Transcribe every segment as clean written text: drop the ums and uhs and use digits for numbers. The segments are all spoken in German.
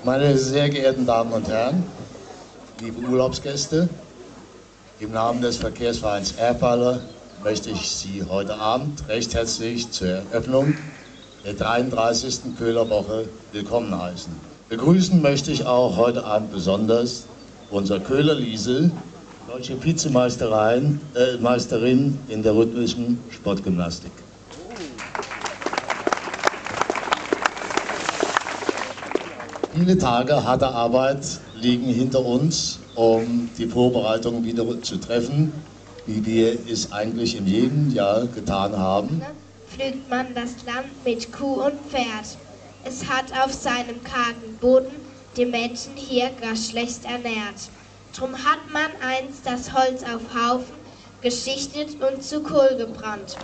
Meine sehr geehrten Damen und Herren, liebe Urlaubsgäste, im Namen des Verkehrsvereins Airballer möchte ich Sie heute Abend recht herzlich zur Eröffnung der 33. Köhler Woche willkommen heißen. Begrüßen möchte ich auch heute Abend besonders unser Köhler Liesel, deutsche Vizemeisterin in der rhythmischen Sportgymnastik. Viele Tage harter Arbeit liegen hinter uns, um die Vorbereitungen wieder zu treffen, wie wir es eigentlich in jedem Jahr getan haben. Pflügt man das Land mit Kuh und Pferd. Es hat auf seinem kargen Boden die Menschen hier gar schlecht ernährt. Drum hat man einst das Holz auf Haufen geschichtet und zu Kohl gebrannt.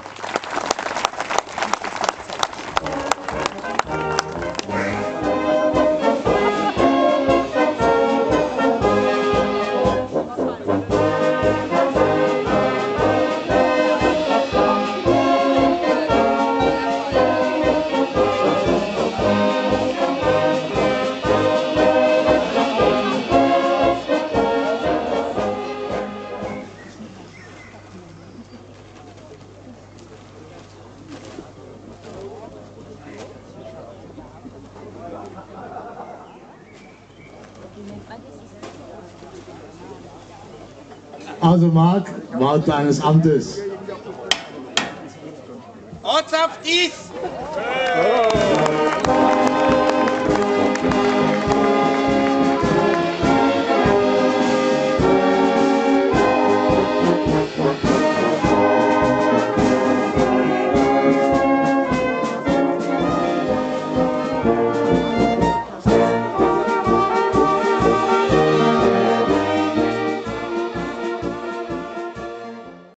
Also Marc, Wort deines Amtes. Ortschaft ist!